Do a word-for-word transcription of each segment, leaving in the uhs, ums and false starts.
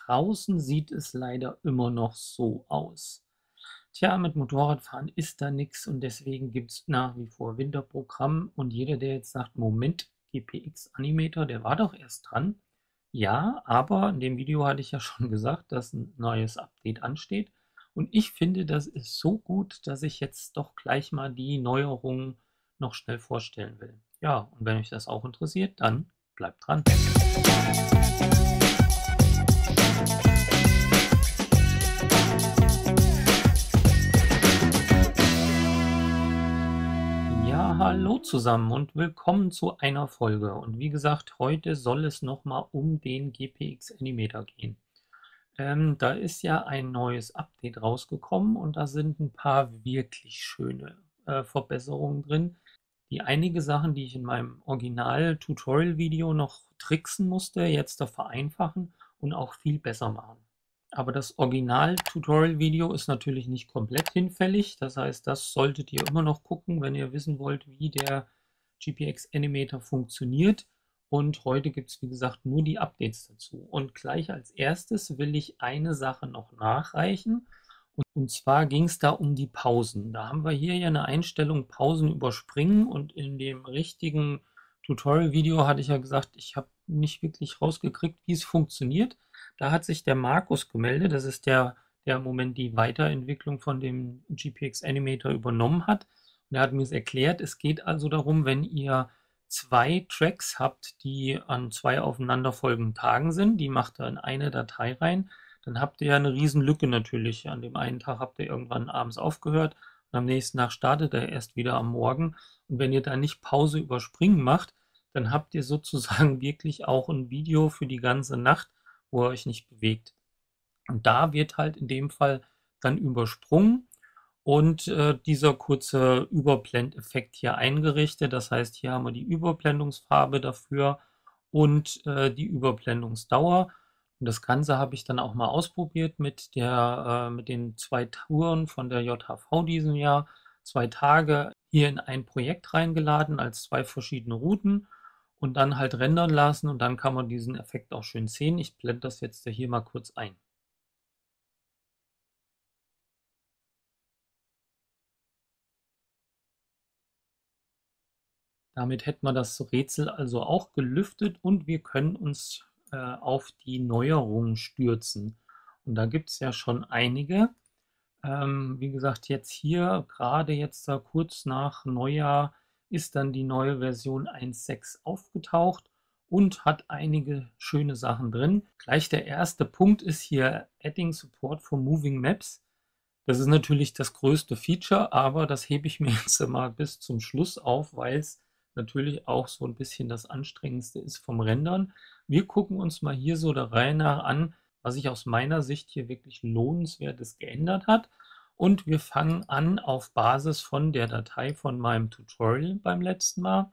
draußen sieht es leider immer noch so aus. Tja, mit Motorradfahren ist da nichts und deswegen gibt es nach wie vor Winterprogramm. Und jeder, der jetzt sagt, Moment, G P X Animator, der war doch erst dran. Ja, aber in dem Video hatte ich ja schon gesagt, dass ein neues Update ansteht. Und ich finde, das ist so gut, dass ich jetzt doch gleich mal die Neuerungen noch schnell vorstellen will. Ja, und wenn euch das auch interessiert, dann bleibt dran. Ja, hallo zusammen und willkommen zu einer Folge. Und wie gesagt, heute soll es nochmal um den G P X Animator gehen. Ähm, da ist ja ein neues Update rausgekommen und da sind ein paar wirklich schöne äh, Verbesserungen drin. Die einige Sachen, die ich in meinem Original-Tutorial-Video noch tricksen musste, jetzt da vereinfachen und auch viel besser machen. Aber das Original-Tutorial-Video ist natürlich nicht komplett hinfällig. Das heißt, das solltet ihr immer noch gucken, wenn ihr wissen wollt, wie der G P X Animator funktioniert. Und heute gibt es, wie gesagt, nur die Updates dazu. Und gleich als erstes will ich eine Sache noch nachreichen. Und zwar ging es da um die Pausen. Da haben wir hier ja eine Einstellung Pausen überspringen und in dem richtigen Tutorial-Video hatte ich ja gesagt, ich habe nicht wirklich rausgekriegt, wie es funktioniert. Da hat sich der Markus gemeldet, das ist der, der im Moment die Weiterentwicklung von dem G P X Animator übernommen hat. Und er hat mir es erklärt, es geht also darum, wenn ihr zwei Tracks habt, die an zwei aufeinanderfolgenden Tagen sind, die macht er in eine Datei rein, dann habt ihr ja eine riesen Lücke natürlich. An dem einen Tag habt ihr irgendwann abends aufgehört und am nächsten Tag startet er erst wieder am Morgen. Und wenn ihr da nicht Pause überspringen macht, dann habt ihr sozusagen wirklich auch ein Video für die ganze Nacht, wo ihr euch nicht bewegt. Und da wird halt in dem Fall dann übersprungen und äh, dieser kurze Überblendeffekt hier eingerichtet. Das heißt, hier haben wir die Überblendungsfarbe dafür und äh, die Überblendungsdauer. Und das Ganze habe ich dann auch mal ausprobiert mit der, äh, mit den zwei Touren von der J H V diesem Jahr. Zwei Tage hier in ein Projekt reingeladen als zwei verschiedene Routen und dann halt rendern lassen und dann kann man diesen Effekt auch schön sehen. Ich blende das jetzt hier mal kurz ein. Damit hätten wir das Rätsel also auch gelüftet und wir können uns äh, auf die Neuerungen stürzen. Und da gibt es ja schon einige. Ähm, wie gesagt, jetzt hier, gerade jetzt da kurz nach Neujahr, ist dann die neue Version eins Punkt sechs aufgetaucht und hat einige schöne Sachen drin. Gleich der erste Punkt ist hier Adding Support for Moving Maps. Das ist natürlich das größte Feature, aber das hebe ich mir jetzt mal bis zum Schluss auf, weil es natürlich auch so ein bisschen das Anstrengendste ist vom Rendern. Wir gucken uns mal hier so der Reihe nach an, was sich aus meiner Sicht hier wirklich Lohnenswertes geändert hat. Und wir fangen an auf Basis von der Datei von meinem Tutorial beim letzten Mal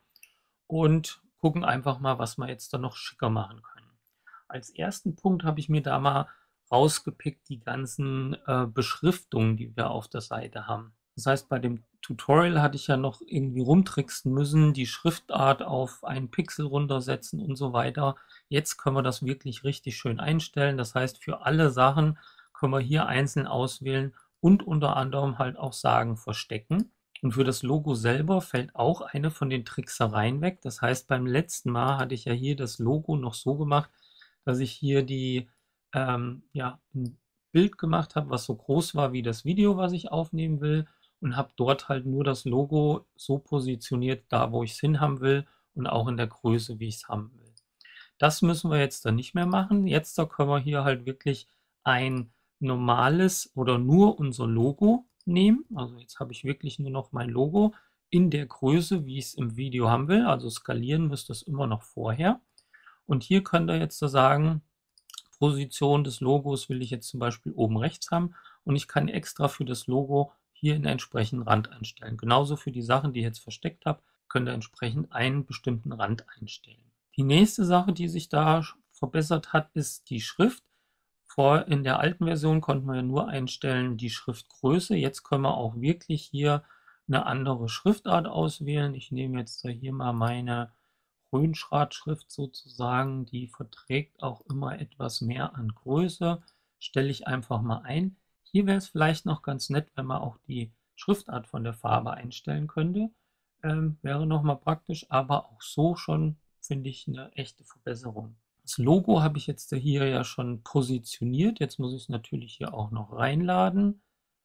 und gucken einfach mal, was wir jetzt da noch schicker machen können. Als ersten Punkt habe ich mir da mal rausgepickt die ganzen äh, Beschriftungen, die wir auf der Seite haben. Das heißt, bei dem Tutorial hatte ich ja noch irgendwie rumtricksen müssen, die Schriftart auf einen Pixel runtersetzen und so weiter. Jetzt können wir das wirklich richtig schön einstellen. Das heißt, für alle Sachen können wir hier einzeln auswählen und unter anderem halt auch sagen, verstecken. Und für das Logo selber fällt auch eine von den Tricksereien weg. Das heißt, beim letzten Mal hatte ich ja hier das Logo noch so gemacht, dass ich hier die, ähm, ja, ein Bild gemacht habe, was so groß war wie das Video, was ich aufnehmen will. Und habe dort halt nur das Logo so positioniert, da wo ich es hinhaben will und auch in der Größe, wie ich es haben will. Das müssen wir jetzt dann nicht mehr machen. Jetzt da können wir hier halt wirklich ein normales oder nur unser Logo nehmen. Also jetzt habe ich wirklich nur noch mein Logo in der Größe, wie ich es im Video haben will. Also skalieren müsste es immer noch vorher. Und hier könnt ihr jetzt da sagen, Position des Logos will ich jetzt zum Beispiel oben rechts haben und ich kann extra für das Logo hier einen entsprechenden Rand einstellen. Genauso für die Sachen, die ich jetzt versteckt habe, könnt ihr entsprechend einen bestimmten Rand einstellen. Die nächste Sache, die sich da verbessert hat, ist die Schrift. Vor, in der alten Version konnten wir ja nur einstellen die Schriftgröße. Jetzt können wir auch wirklich hier eine andere Schriftart auswählen. Ich nehme jetzt hier mal meine Grünschrift sozusagen, die verträgt auch immer etwas mehr an Größe. Stelle ich einfach mal ein. Hier wäre es vielleicht noch ganz nett, wenn man auch die Schriftart von der Farbe einstellen könnte. Ähm, wäre nochmal praktisch, aber auch so schon, finde ich, eine echte Verbesserung. Das Logo habe ich jetzt hier ja schon positioniert. Jetzt muss ich es natürlich hier auch noch reinladen.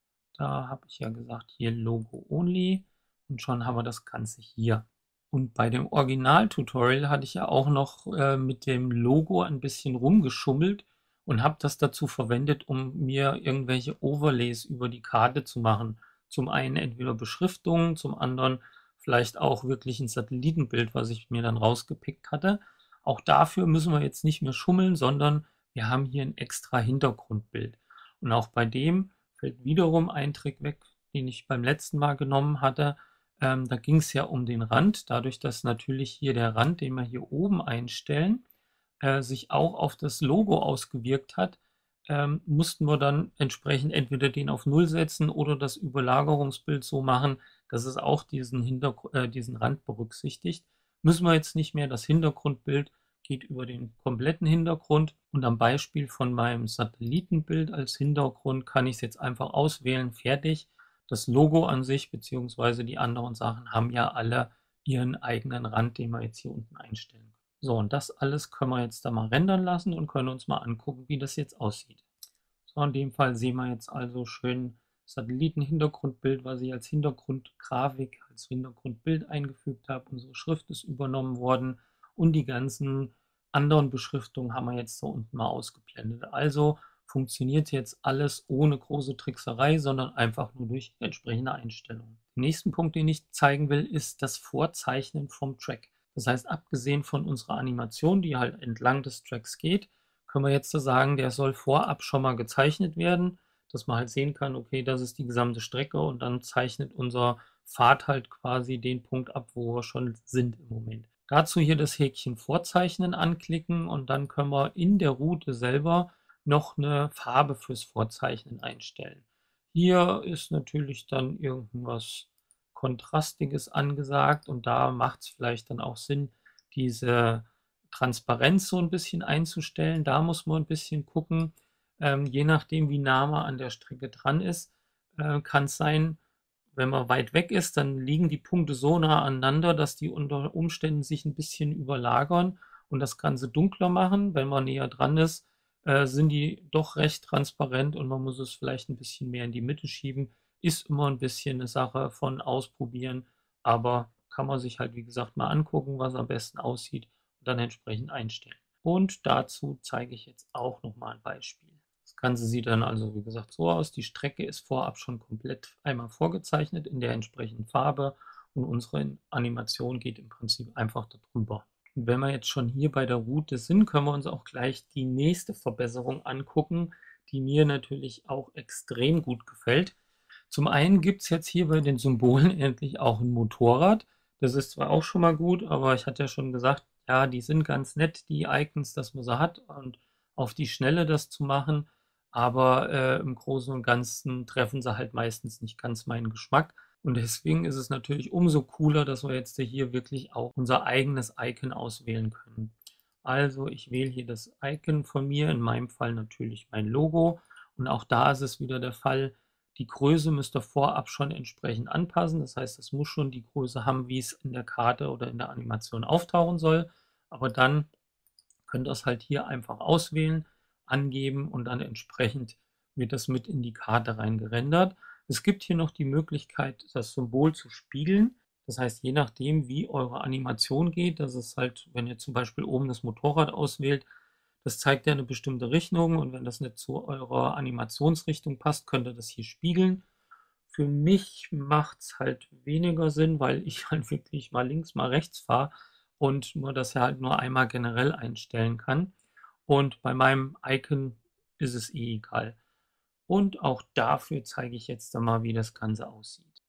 Da habe ich ja gesagt, hier Logo Only und schon haben wir das Ganze hier. Und bei dem Original-Tutorial hatte ich ja auch noch äh, mit dem Logo ein bisschen rumgeschummelt und habe das dazu verwendet, um mir irgendwelche Overlays über die Karte zu machen. Zum einen entweder Beschriftungen, zum anderen vielleicht auch wirklich ein Satellitenbild, was ich mir dann rausgepickt hatte. Auch dafür müssen wir jetzt nicht mehr schummeln, sondern wir haben hier ein extra Hintergrundbild. Und auch bei dem fällt wiederum ein Trick weg, den ich beim letzten Mal genommen hatte. Ähm, da ging es ja um den Rand, dadurch, dass natürlich hier der Rand, den wir hier oben einstellen, äh, sich auch auf das Logo ausgewirkt hat, ähm, mussten wir dann entsprechend entweder den auf Null setzen oder das Überlagerungsbild so machen, dass es auch diesen, Hintergr äh, diesen Rand berücksichtigt. Müssen wir jetzt nicht mehr. Das Hintergrundbild geht über den kompletten Hintergrund und am Beispiel von meinem Satellitenbild als Hintergrund kann ich es jetzt einfach auswählen, fertig. Das Logo an sich bzw. die anderen Sachen haben ja alle ihren eigenen Rand, den wir jetzt hier unten einstellen können. So, und das alles können wir jetzt da mal rendern lassen und können uns mal angucken, wie das jetzt aussieht. So, in dem Fall sehen wir jetzt also schön Satellitenhintergrundbild, was ich als Hintergrundgrafik, als Hintergrundbild eingefügt habe. Unsere Schrift ist übernommen worden und die ganzen anderen Beschriftungen haben wir jetzt da unten mal ausgeblendet. Also funktioniert jetzt alles ohne große Trickserei, sondern einfach nur durch entsprechende Einstellungen. Den nächsten Punkt, den ich zeigen will, ist das Vorzeichnen vom Track. Das heißt, abgesehen von unserer Animation, die halt entlang des Tracks geht, können wir jetzt sagen, der soll vorab schon mal gezeichnet werden, dass man halt sehen kann, okay, das ist die gesamte Strecke und dann zeichnet unser Pfad halt quasi den Punkt ab, wo wir schon sind im Moment. Dazu hier das Häkchen Vorzeichnen anklicken und dann können wir in der Route selber noch eine Farbe fürs Vorzeichnen einstellen. Hier ist natürlich dann irgendwas Kontrastiges angesagt und da macht es vielleicht dann auch Sinn, diese Transparenz so ein bisschen einzustellen. Da muss man ein bisschen gucken, ähm, je nachdem, wie nah man an der Strecke dran ist, äh, kann es sein, wenn man weit weg ist, dann liegen die Punkte so nah aneinander, dass die unter Umständen sich ein bisschen überlagern und das Ganze dunkler machen. Wenn man näher dran ist, äh, sind die doch recht transparent und man muss es vielleicht ein bisschen mehr in die Mitte schieben. Ist immer ein bisschen eine Sache von Ausprobieren, aber kann man sich halt, wie gesagt, mal angucken, was am besten aussieht und dann entsprechend einstellen. Und dazu zeige ich jetzt auch noch mal ein Beispiel. Das Ganze sieht dann also, wie gesagt, so aus. Die Strecke ist vorab schon komplett einmal vorgezeichnet in der entsprechenden Farbe und unsere Animation geht im Prinzip einfach darüber. Und wenn wir jetzt schon hier bei der Route sind, können wir uns auch gleich die nächste Verbesserung angucken, die mir natürlich auch extrem gut gefällt. Zum einen gibt es jetzt hier bei den Symbolen endlich auch ein Motorrad. Das ist zwar auch schon mal gut, aber ich hatte ja schon gesagt, ja, die sind ganz nett, die Icons, dass man sie hat und auf die Schnelle das zu machen. Aber äh, im Großen und Ganzen treffen sie halt meistens nicht ganz meinen Geschmack. Und deswegen ist es natürlich umso cooler, dass wir jetzt hier wirklich auch unser eigenes Icon auswählen können. Also ich wähle hier das Icon von mir, in meinem Fall natürlich mein Logo. Und auch da ist es wieder der Fall, die Größe müsst ihr vorab schon entsprechend anpassen. Das heißt, es muss schon die Größe haben, wie es in der Karte oder in der Animation auftauchen soll. Aber dann könnt ihr es halt hier einfach auswählen, angeben und dann entsprechend wird das mit in die Karte reingerendert. Es gibt hier noch die Möglichkeit, das Symbol zu spiegeln. Das heißt, je nachdem, wie eure Animation geht, das ist halt, wenn ihr zum Beispiel oben das Motorrad auswählt, das zeigt ja eine bestimmte Richtung und wenn das nicht zu eurer Animationsrichtung passt, könnt ihr das hier spiegeln. Für mich macht es halt weniger Sinn, weil ich halt wirklich mal links, mal rechts fahre und nur das ja halt nur einmal generell einstellen kann. Und bei meinem Icon ist es eh egal. Und auch dafür zeige ich jetzt einmal, wie das Ganze aussieht.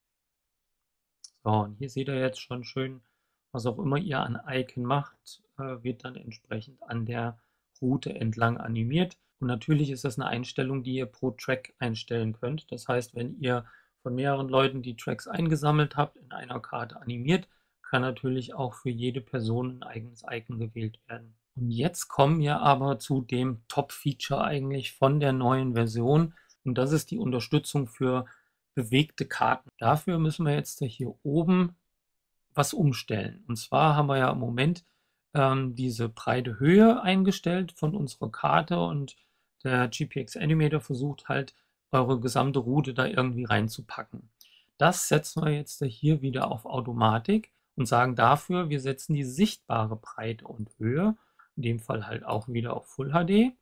So, und hier seht ihr jetzt schon schön, was auch immer ihr an Icon macht, äh, wird dann entsprechend an der Route entlang animiert. Und natürlich ist das eine Einstellung, die ihr pro Track einstellen könnt. Das heißt, wenn ihr von mehreren Leuten die Tracks eingesammelt habt, in einer Karte animiert, kann natürlich auch für jede Person ein eigenes Icon gewählt werden. Und jetzt kommen wir aber zu dem Top-Feature eigentlich von der neuen Version und das ist die Unterstützung für bewegte Karten. Dafür müssen wir jetzt hier oben was umstellen. Und zwar haben wir ja im Moment ähm, diese breite Höhe eingestellt von unserer Karte und der G P X Animator versucht halt, eure gesamte Route da irgendwie reinzupacken. Das setzen wir jetzt hier wieder auf Automatik und sagen dafür, wir setzen die sichtbare Breite und Höhe, in dem Fall halt auch wieder auf Full H D.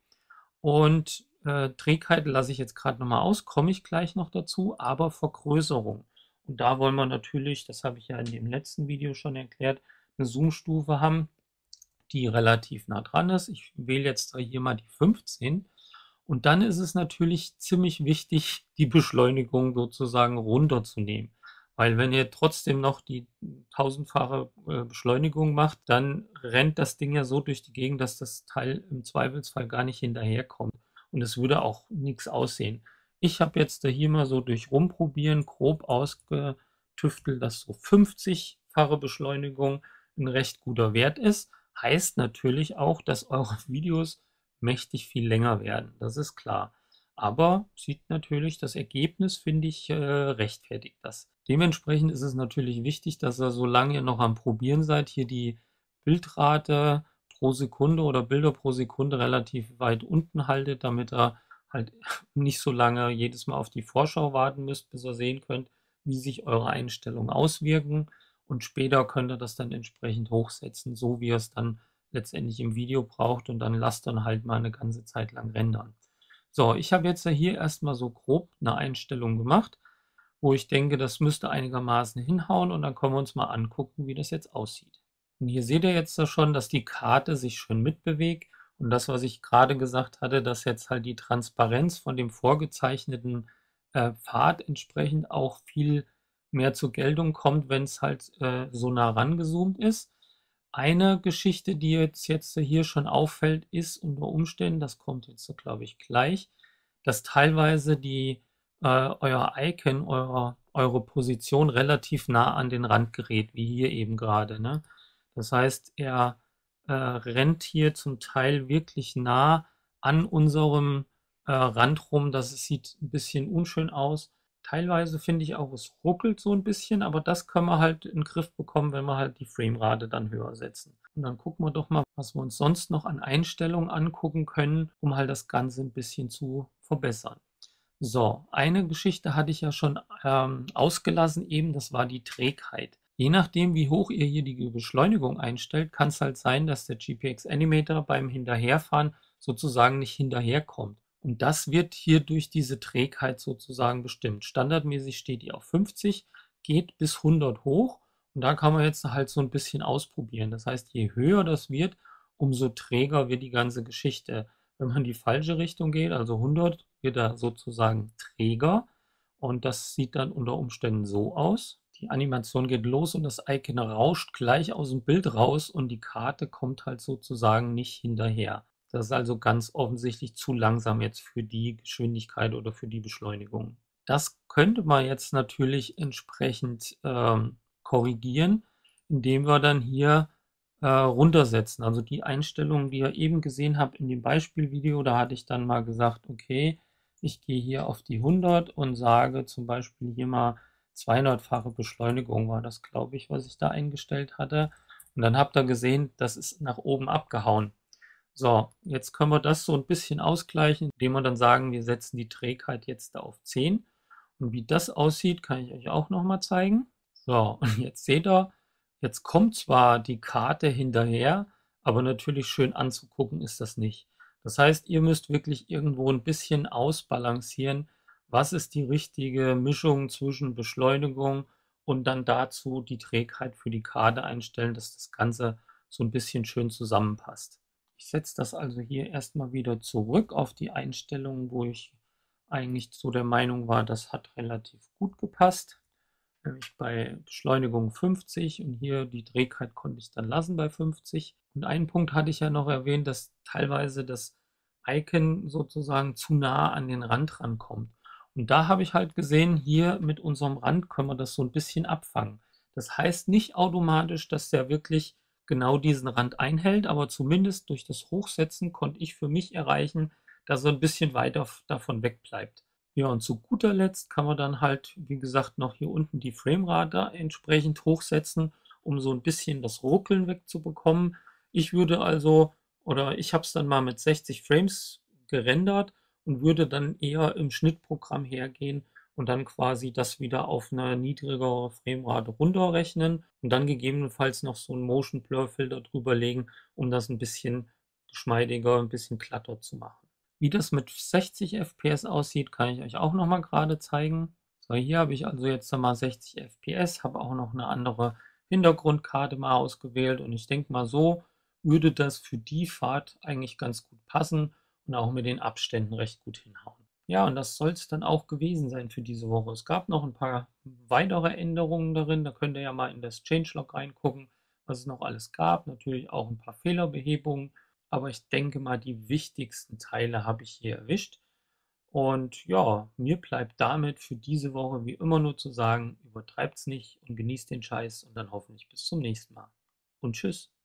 Und äh, Trägheit lasse ich jetzt gerade nochmal aus, komme ich gleich noch dazu, aber Vergrößerung. Und da wollen wir natürlich, das habe ich ja in dem letzten Video schon erklärt, eine Zoom-Stufe haben, die relativ nah dran ist. Ich wähle jetzt hier mal die fünfzehn. Und dann ist es natürlich ziemlich wichtig, die Beschleunigung sozusagen runterzunehmen. Weil wenn ihr trotzdem noch die tausendfache äh, Beschleunigung macht, dann rennt das Ding ja so durch die Gegend, dass das Teil im Zweifelsfall gar nicht hinterherkommt. Und es würde auch nichts aussehen. Ich habe jetzt da hier mal so durch Rumprobieren grob ausgetüftelt, dass so fünfzig-fache Beschleunigung ein recht guter Wert ist. Heißt natürlich auch, dass eure Videos mächtig viel länger werden. Das ist klar. Aber sieht natürlich, das Ergebnis, finde ich, äh, rechtfertigt das. Dementsprechend ist es natürlich wichtig, dass ihr, solange ihr noch am Probieren seid, hier die Bildrate pro Sekunde oder Bilder pro Sekunde relativ weit unten haltet, damit ihr halt nicht so lange jedes Mal auf die Vorschau warten müsst, bis ihr sehen könnt, wie sich eure Einstellungen auswirken. Und später könnt ihr das dann entsprechend hochsetzen, so wie ihr es dann letztendlich im Video braucht und dann lasst dann halt mal eine ganze Zeit lang rendern. So, ich habe jetzt hier erstmal so grob eine Einstellung gemacht, wo ich denke, das müsste einigermaßen hinhauen und dann können wir uns mal angucken, wie das jetzt aussieht. Und hier seht ihr jetzt schon, dass die Karte sich schön mitbewegt und das, was ich gerade gesagt hatte, dass jetzt halt die Transparenz von dem vorgezeichneten äh, Pfad entsprechend auch viel mehr zur Geltung kommt, wenn es halt äh, so nah rangezoomt ist. Eine Geschichte, die jetzt, jetzt hier schon auffällt, ist unter Umständen, das kommt jetzt, glaube ich, gleich, dass teilweise die, äh, euer Icon, eure, eure Position relativ nah an den Rand gerät, wie hier eben gerade. Ne? Das heißt, er äh, rennt hier zum Teil wirklich nah an unserem äh, Rand rum. Das sieht ein bisschen unschön aus. Teilweise finde ich auch, es ruckelt so ein bisschen, aber das können wir halt in den Griff bekommen, wenn wir halt die Framerate dann höher setzen. Und dann gucken wir doch mal, was wir uns sonst noch an Einstellungen angucken können, um halt das Ganze ein bisschen zu verbessern. So, eine Geschichte hatte ich ja schon ähm, ausgelassen eben, das war die Trägheit. Je nachdem, wie hoch ihr hier die Beschleunigung einstellt, kann es halt sein, dass der G P X Animator beim Hinterherfahren sozusagen nicht hinterherkommt. Und das wird hier durch diese Trägheit sozusagen bestimmt. Standardmäßig steht die auf fünfzig, geht bis hundert hoch und da kann man jetzt halt so ein bisschen ausprobieren. Das heißt, je höher das wird, umso träger wird die ganze Geschichte. Wenn man in die falsche Richtung geht, also hundert, wird er sozusagen träger und das sieht dann unter Umständen so aus. Die Animation geht los und das Icon rauscht gleich aus dem Bild raus und die Karte kommt halt sozusagen nicht hinterher. Das ist also ganz offensichtlich zu langsam jetzt für die Geschwindigkeit oder für die Beschleunigung. Das könnte man jetzt natürlich entsprechend ähm, korrigieren, indem wir dann hier äh, runtersetzen. Also die Einstellungen, die ihr eben gesehen habt in dem Beispielvideo, da hatte ich dann mal gesagt, okay, ich gehe hier auf die hundert und sage zum Beispiel hier mal zweihundert-fache Beschleunigung war das, glaube ich, was ich da eingestellt hatte. Und dann habt ihr gesehen, das ist nach oben abgehauen. So, jetzt können wir das so ein bisschen ausgleichen, indem wir dann sagen, wir setzen die Trägheit jetzt auf zehn. Und wie das aussieht, kann ich euch auch noch mal zeigen. So, und jetzt seht ihr, jetzt kommt zwar die Karte hinterher, aber natürlich schön anzugucken ist das nicht. Das heißt, ihr müsst wirklich irgendwo ein bisschen ausbalancieren, was ist die richtige Mischung zwischen Beschleunigung und dann dazu die Trägheit für die Karte einstellen, dass das Ganze so ein bisschen schön zusammenpasst. Ich setze das also hier erstmal wieder zurück auf die Einstellungen, wo ich eigentlich so der Meinung war, das hat relativ gut gepasst. Nämlich bei Beschleunigung fünfzig und hier die Trägheit konnte ich dann lassen bei fünfzig. Und einen Punkt hatte ich ja noch erwähnt, dass teilweise das Icon sozusagen zu nah an den Rand rankommt. Und da habe ich halt gesehen, hier mit unserem Rand können wir das so ein bisschen abfangen. Das heißt nicht automatisch, dass der wirklich genau diesen Rand einhält, aber zumindest durch das Hochsetzen konnte ich für mich erreichen, dass er ein bisschen weiter davon wegbleibt. Ja, und zu guter Letzt kann man dann halt, wie gesagt, noch hier unten die Framerate entsprechend hochsetzen, um so ein bisschen das Ruckeln wegzubekommen. Ich würde also, oder ich habe es dann mal mit sechzig Frames gerendert und würde dann eher im Schnittprogramm hergehen und dann quasi das wieder auf eine niedrigere Framerate runterrechnen und dann gegebenenfalls noch so einen Motion Blur Filter drüber legen, um das ein bisschen geschmeidiger, ein bisschen glatter zu machen. Wie das mit sechzig F P S aussieht, kann ich euch auch noch mal gerade zeigen. So, hier habe ich also jetzt mal sechzig F P S, habe auch noch eine andere Hintergrundkarte mal ausgewählt und ich denke mal, so würde das für die Fahrt eigentlich ganz gut passen und auch mit den Abständen recht gut hinhauen. Ja, und das soll es dann auch gewesen sein für diese Woche. Es gab noch ein paar weitere Änderungen darin. Da könnt ihr ja mal in das Changelog reingucken, was es noch alles gab. Natürlich auch ein paar Fehlerbehebungen. Aber ich denke mal, die wichtigsten Teile habe ich hier erwischt. Und ja, mir bleibt damit für diese Woche wie immer nur zu sagen, übertreibt's nicht und genießt den Scheiß und dann hoffentlich bis zum nächsten Mal. Und tschüss.